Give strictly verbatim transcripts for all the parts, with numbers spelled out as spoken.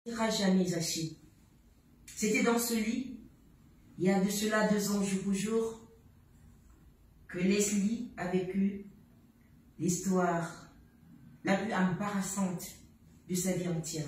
n'ira jamais assez. C'était dans ce lit, il y a de cela deux ans jour pour jour, que Leslie a vécu l'histoire la plus embarrassante de sa vie entière.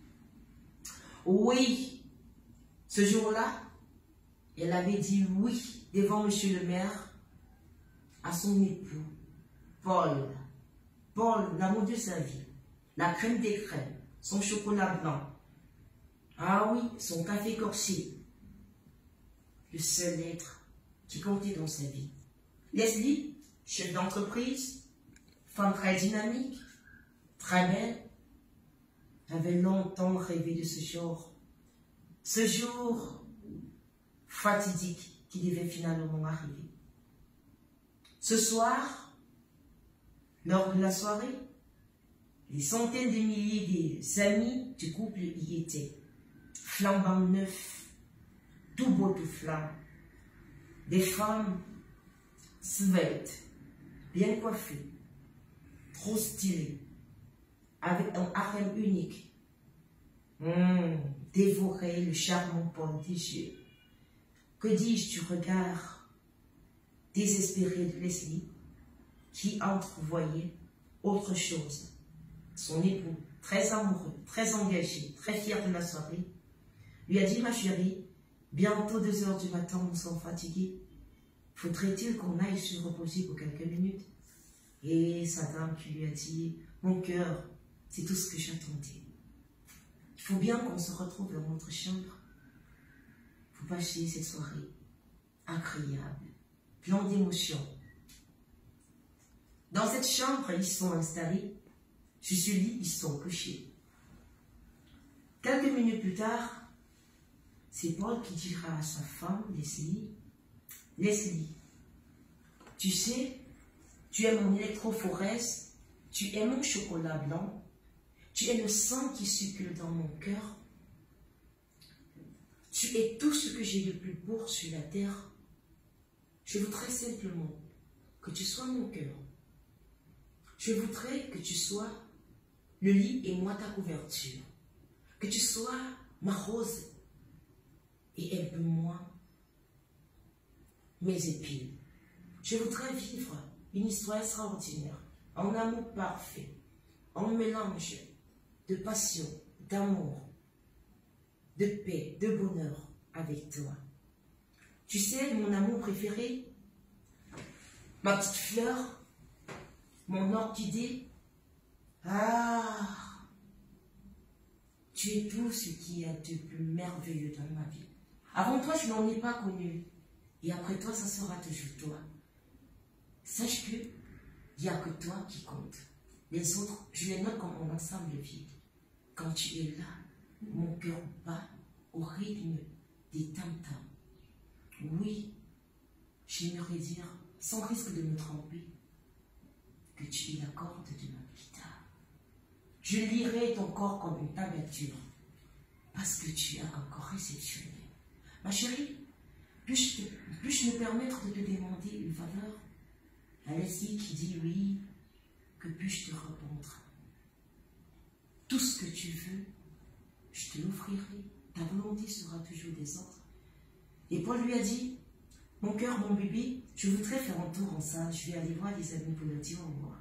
Oui, ce jour-là, elle avait dit oui devant monsieur le maire à son époux, Paul. Paul, l'amour de sa vie, la crème des crèmes, son chocolat blanc. Ah oui, son café corsé. Le seul être qui comptait dans sa vie. Leslie, chef d'entreprise, femme très dynamique, très belle, avait longtemps rêvé de ce jour. Ce jour fatidique qui devait finalement arriver. Ce soir, lors de la soirée, des centaines de milliers d'amis du couple y étaient, flambant neufs, tout beau tout flamme. Des femmes sveltes, bien coiffées, trop stylées, avec un harem unique. Mmh, dévorer le charmant Paul des yeux. Que dis-je du regard désespéré de Leslie, qui entrevoyait autre chose. Son époux, très amoureux, très engagé, très fier de la soirée, lui a dit: ma chérie, bientôt deux heures du matin, nous sommes fatigués. Faudrait-il qu'on aille se reposer pour quelques minutes? Et sa dame qui lui a dit: mon cœur, c'est tout ce que j'attendais. Il faut bien qu'on se retrouve dans notre chambre pour passer cette soirée agréable, plein d'émotions. Dans cette chambre, ils sont installés. Sur ce lit, ils sont couchés. Quelques minutes plus tard, c'est Paul qui dira à sa femme, Leslie: Leslie, tu sais, tu es mon électrophorèse, tu es mon chocolat blanc, tu es le sang qui circule dans mon cœur, tu es tout ce que j'ai de plus beau sur la terre. Je voudrais simplement que tu sois mon cœur. Je voudrais que tu sois le lit et moi ta couverture. Que tu sois ma rose et aime-moi mes épines. Je voudrais vivre une histoire extraordinaire, en amour parfait, en mélange de passion, d'amour, de paix, de bonheur avec toi. Tu sais, mon amour préféré, ma petite fleur, mon orchidée. Ah, tu es tout ce qu'il y a de plus merveilleux dans ma vie. Avant toi, je n'en ai pas connu. Et après toi, ça sera toujours toi. Sache que il n'y a que toi qui compte. Les autres, je les note comme un ensemble vide. Quand tu es là, mon cœur bat au rythme des tam-tams. Oui, j'aimerais dire, sans risque de me tromper, que tu es la corde de ma guitare. Je lirai ton corps comme une tablature, parce que tu as un corps exceptionnel. Ma chérie, puis-je puis me permettre de te demander une faveur? La Leslie qui dit oui, que puis-je te répondre? Tout ce que tu veux, je te l'offrirai. Ta volonté sera toujours des autres. Et Paul lui a dit: mon cœur, mon bébé, je voudrais faire un tour en salle. Je vais aller voir des amis pour leur dire au revoir.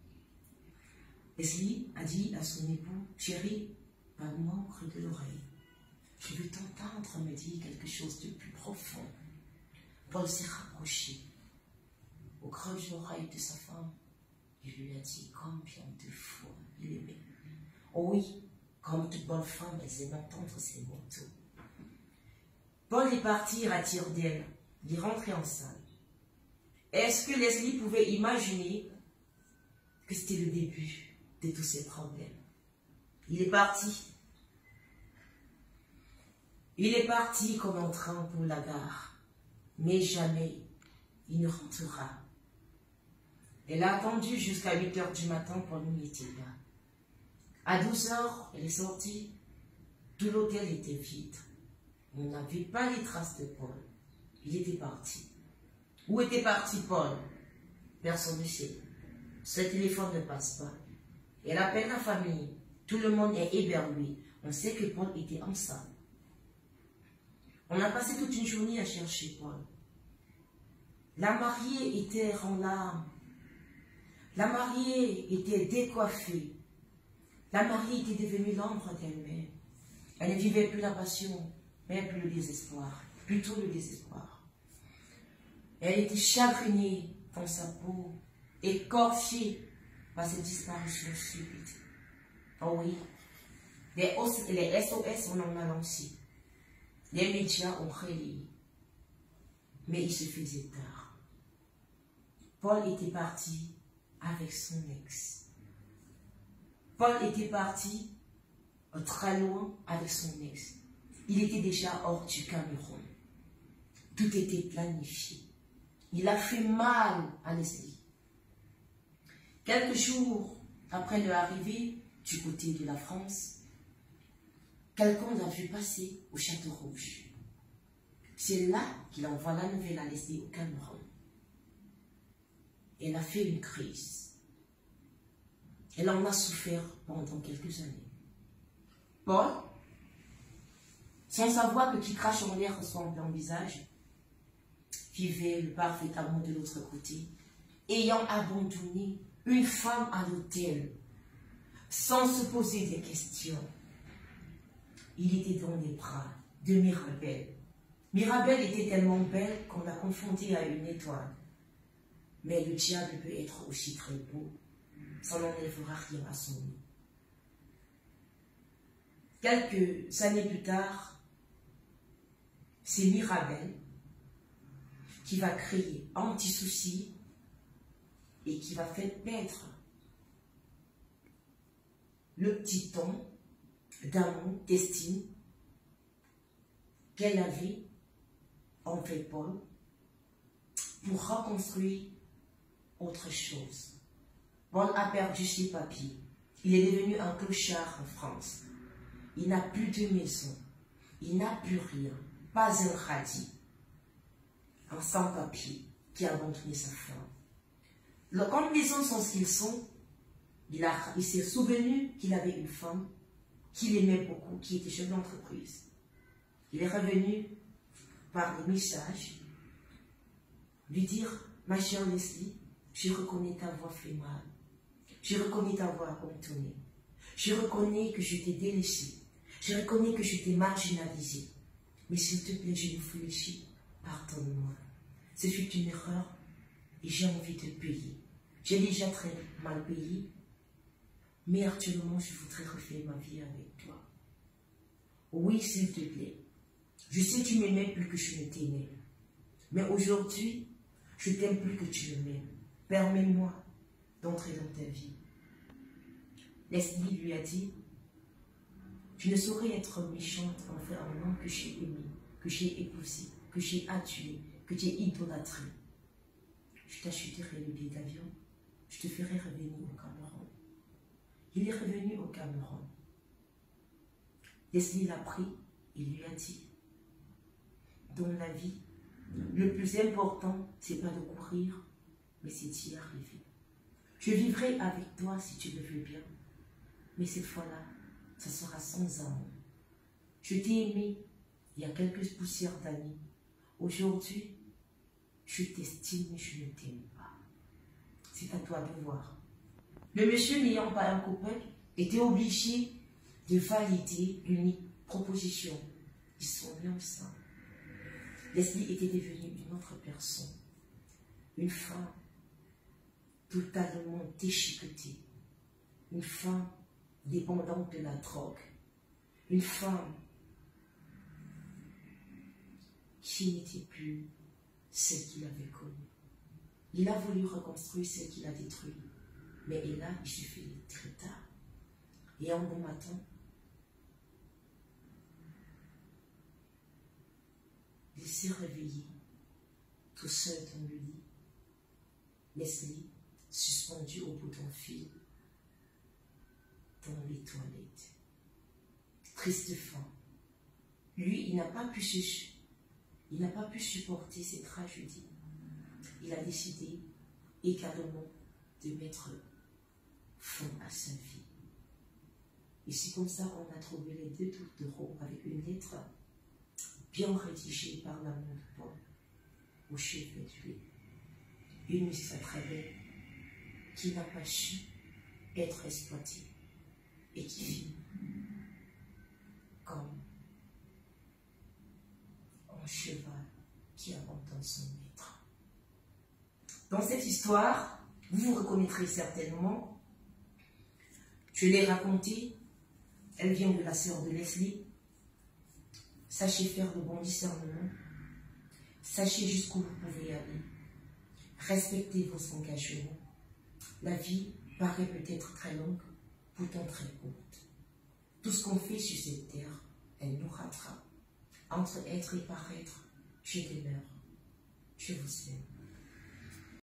Leslie a dit à son époux: chérie, parle-moi au creux de l'oreille. Je veux t'entendre me dire quelque chose de plus profond. Paul s'est rapproché au creux de l'oreille de sa femme. Il lui a dit combien de fois il aimait. Oh oui, comme toute bonne femme, elles aiment entendre ces mots. Paul est parti à tire d'elle. Il est rentré en salle. Est-ce que Leslie pouvait imaginer que c'était le début de tous ces problèmes? Il est parti. Il est parti comme un train pour la gare. Mais jamais il ne rentrera. Elle a attendu jusqu'à huit heures du matin pour lui était là. À douze heures, elle est sortie. Tout l'hôtel était vide. On n'avait pas les traces de Paul. Il était parti. Où était parti Paul? Personne ne sait. Ce téléphone ne passe pas. Elle appelle la famille. Tout le monde est éberlué. On sait que Paul était enceinte. On a passé toute une journée à chercher Paul. La mariée était en larmes. La mariée était décoiffée. La mariée était devenue l'ombre d'elle-même. Elle ne vivait plus la passion, mais plus le désespoir. Plutôt le désespoir. Elle était chagrinée dans sa peau, écorchée par cette disparition subite. Oh oui, les, les S O S, on en a lancé. Les médias ont relayé. Mais il se faisait tard. Paul était parti avec son ex. Paul était parti très loin avec son ex. Il était déjà hors du Cameroun. Tout était planifié. Il a fait mal à Leslie. Quelques jours après leur arrivée du côté de la France, quelqu'un l'a vu passer au Château Rouge. C'est là qu'il envoie la nouvelle à Leslie au Cameroun. Elle a fait une crise. Elle en a souffert pendant quelques années. Paul, sans savoir que qui crache en l'air ressemble en visage, vivait le parfait amour de l'autre côté, ayant abandonné une femme à l'hôtel, sans se poser des questions. Il était dans les bras de Mirabelle. Mirabelle était tellement belle qu'on l'a confondue à une étoile. Mais le diable peut être aussi très beau, ça n'enlèvera rien à son nom. Quelques années plus tard, c'est Mirabelle qui va créer Anti-Souci et qui va faire naître le petit ton d'amour, d'estime qu'elle avait envers Paul pour reconstruire autre chose. Paul a perdu ses papiers. Il est devenu un clochard en France. Il n'a plus de maison. Il n'a plus rien. Pas un radis. Un sans-papier qui a abandonné sa femme. Le, quand les hommes sont ce qu'ils sont, il, il s'est souvenu qu'il avait une femme qu'il aimait beaucoup, qui était chef d'entreprise. Il est revenu par des messages lui dire: ma chère Leslie, je reconnais ta voix fait mal. Je reconnais ta voix abandonnée. Je reconnais que je t'ai délaissé. Je reconnais que je t'ai marginalisé. Mais s'il te plaît, je me fléchis. Pardonne-moi. Ce fut une erreur et j'ai envie de payer. J'ai déjà très mal payé. Mais actuellement, je voudrais refaire ma vie avec toi. Oui, s'il te plaît. Je sais que tu m'aimais plus que je ne t'aimais. Mais aujourd'hui, je t'aime plus que tu me m'aimes. Permets-moi d'entrer dans ta vie. Leslie lui a dit: tu ne saurais être méchante envers un homme que j'ai aimé, que j'ai épousé, que j'ai adulé, que j'ai idolâtré. Je t'achèterai le billet d'avion, je te ferai revenir au Cameroun. Il est revenu au Cameroun. Leslie l'a pris et lui a dit: dans la vie, le plus important, c'est pas de courir, mais c'est d'y arriver. Je vivrai avec toi si tu le veux bien, mais cette fois-là, ça sera sans amour. Je t'ai aimé il y a quelques poussières d'années. Aujourd'hui, je t'estime mais je ne t'aime pas. C'est à toi de voir. Le monsieur, n'ayant pas un copain, était obligé de valider l'unique proposition. Ils sont mis ensemble. Leslie était devenue une autre personne. Une femme totalement déchiquetée. Une femme dépendante de la drogue. Une femme qui n'était plus celle qu'il avait connue. Il a voulu reconstruire celle qu'il a détruite. Mais là, il se fait très tard. Et un bon matin, il s'est réveillé, tout seul dans le lit. Leslie, suspendue au bout d'un fil, dans les toilettes. Triste femme. Lui, il n'a pas pu se, il n'a pas pu supporter cette tragédie. Il a décidé également de mettre fin à sa vie. Et c'est comme ça qu'on a trouvé les deux tourtereaux avec une lettre bien rédigée par l'amour de Paul au chef de une histoire très belle qui n'a pas su être exploitée et qui finit comme un cheval qui abandonne son maître. Dans cette histoire, vous vous reconnaîtrez certainement. Je l'ai racontée. Elle vient de la sœur de Leslie. Sachez faire de bon discernement. Sachez jusqu'où vous pouvez aller. Respectez vos engagements. La vie paraît peut-être très longue, pourtant très courte. Tout ce qu'on fait sur cette terre, elle nous rattrape. Entre être et paraître, je demeure. Je vous aime.